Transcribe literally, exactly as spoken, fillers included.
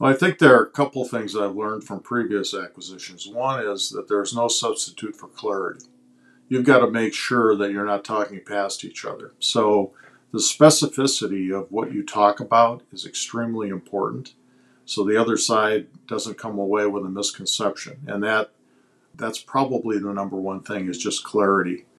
Well, I think there are a couple things that I've learned from previous acquisitions. One is that there's no substitute for clarity. You've got to make sure that you're not talking past each other. So the specificity of what you talk about is extremely important. So the other side doesn't come away with a misconception. And that that's probably the number one thing is just clarity.